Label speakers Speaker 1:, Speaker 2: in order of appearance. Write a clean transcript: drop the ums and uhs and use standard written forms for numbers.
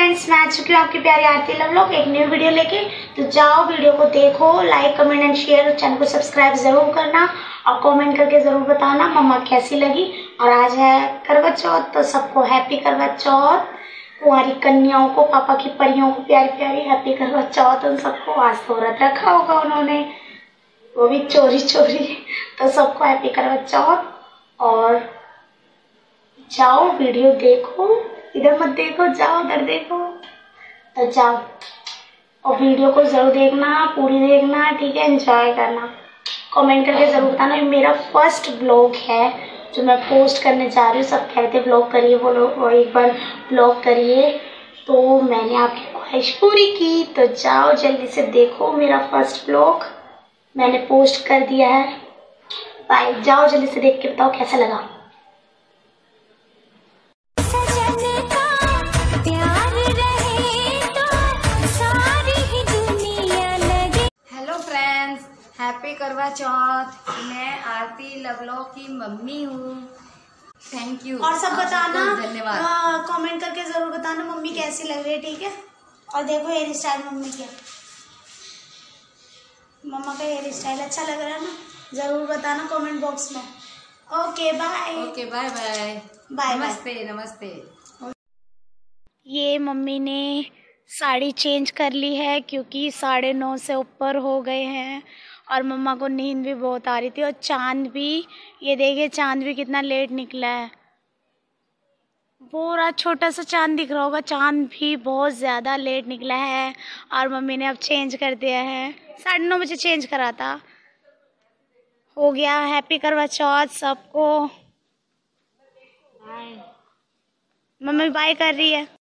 Speaker 1: Friends, मैं आ चुकी हूँ आपकी प्यारी आरती लवलॉग एक न्यू वीडियो लेके। तो जाओ वीडियो को देखो, like comment and share, channel को सब्सक्राइब जरूर करना और कमेंट करके जरूर बताना मम्मा कैसी लगी। और आज है करवा चौथ, तो सबको हैप्पी करवा चौथ। कुंवारी कन्याओं को, पापा की परियों को प्यारी प्यारी हैप्पी करवा चौथ। उन सबको आज तो व्रत रखा होगा उन्होंने, वो भी चोरी चोरी। तो सबको हैप्पी करवा चौथ। और जाओ वीडियो देखो, इधर मत देखो, जाओ उधर देखो। तो जाओ और वीडियो को जरूर देखना, पूरी देखना, ठीक है। एंजॉय करना, कमेंट करके जरूर बताना। ये मेरा फर्स्ट ब्लॉग है जो मैं पोस्ट करने जा रही हूँ। सब कहते हैं ब्लॉग करिए, वो एक बार ब्लॉग करिए, तो मैंने आपकी ख्वाहिश पूरी की। तो जाओ जल्दी से देखो, मेरा फर्स्ट ब्लॉग मैंने पोस्ट कर दिया है। बाय, जाओ जल्दी से देख के बताओ कैसा लगा।
Speaker 2: हैप्पी करवा चौथ। मैं आरती लवलॉग की मम्मी हूँ। Thank you.
Speaker 1: और सब बताना,
Speaker 2: धन्यवाद।
Speaker 1: कमेंट करके जरूर बताना मम्मी कैसी लग रही है, ठीक है। और देखो हेयर स्टाइल मम्मी की, मम्मा का हेयर स्टाइल अच्छा लग रहा है ना, जरूर बताना कमेंट बॉक्स में। Okay bye.
Speaker 2: Okay bye bye
Speaker 1: bye.
Speaker 2: नमस्ते नमस्ते।
Speaker 1: ये मम्मी ने साड़ी चेंज कर ली है क्योंकि 9:30 से ऊपर हो गए हैं और मम्मा को नींद भी बहुत आ रही थी। और चांद भी, ये देखिए चांद भी कितना लेट निकला है। पूरा छोटा सा चांद दिख रहा होगा, चांद भी बहुत ज़्यादा लेट निकला है। और मम्मी ने अब चेंज कर दिया है, 9:30 बजे चेंज करा था। हो गया। हैप्पी करवा चौथ सबको। मम्मी बाय कर रही है।